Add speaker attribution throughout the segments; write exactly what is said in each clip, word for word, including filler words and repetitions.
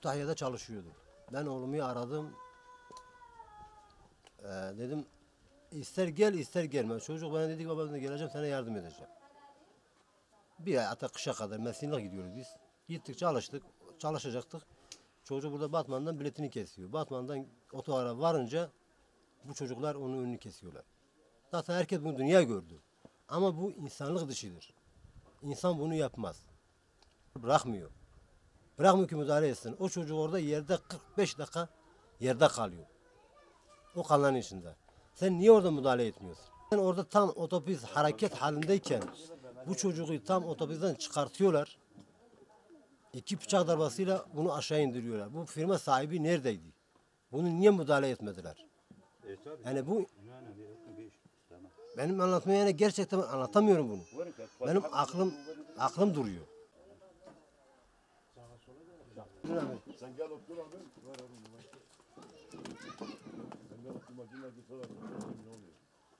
Speaker 1: Kütahya'da çalışıyordu. Ben oğlumu aradım. Ee, dedim ister gel ister gelme. Çocuk bana dedi ki baba ben geleceğim sana yardım edeceğim. Bir ay hatta kışa kadar Mersin'e gidiyoruz biz. Gittik çalıştık. Çalışacaktık. Çocuk burada Batman'dan biletini kesiyor. Batman'dan otogara varınca bu çocuklar onun önünü kesiyorlar. Zaten herkes bunu dünya gördü. Ama bu insanlık dışıdır. İnsan bunu yapmaz. Bırakmıyor. Bırakmıyor ki müdahale etsin. O çocuk orada yerde kırk beş dakika yerde kalıyor. O kanların içinde. Sen niye orada müdahale etmiyorsun? Sen orada tam otobüs hareket halindeyken bu çocuğu tam otobüsten çıkartıyorlar. İki bıçak darbasıyla bunu aşağı indiriyorlar. Bu firma sahibi neredeydi? Bunu niye müdahale etmediler? Yani bu benim anlatmaya yani gerçekten anlatamıyorum bunu. Benim aklım aklım duruyor.
Speaker 2: Sen gel otur abi. Var oğlum. Sen gel otur makine git sonra. Ne oluyor?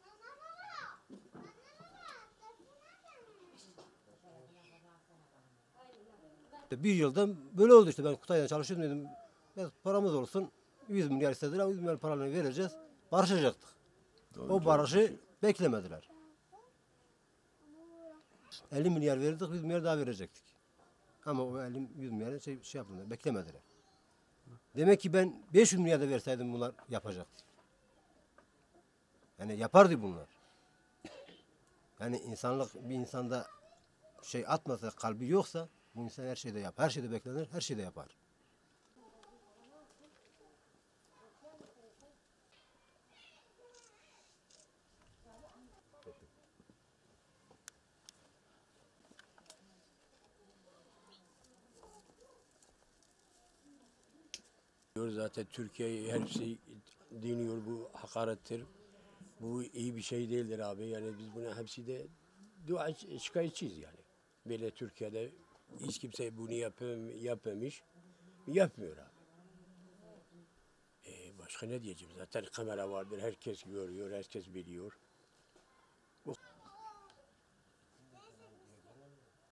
Speaker 1: Bir yılda böyle oldu işte ben Kutay'da çalışıyordum dedim. Biraz paramız olsun. yüz milyar istediler. yüz milyar paralarını vereceğiz. Barışacaktık. O barışı beklemediler. elli milyar verirdik, yüz milyar daha verecektik. Ama o elli yüz milyar şey, şey yapmadılar, beklemediler. Demek ki ben beş yüz milyar da verseydim bunlar yapacaktı. Yani yapardı bunlar. Yani insanlık bir insanda şey atmasa, kalbi yoksa bu insan her şeyde yapar. Her şeyde beklenir, her şeyde yapar.
Speaker 3: Zaten Türkiye her şey deniyor, bu hakarettir. Bu iyi bir şey değildir abi. Yani biz buna hepsi de dua şikayetçiyiz yani. Böyle Türkiye'de hiç kimse bunu yapam, yapmamış. Yapmıyor abi. Ee, başka ne diyeceğim? Zaten kamera vardır. Herkes görüyor, herkes biliyor.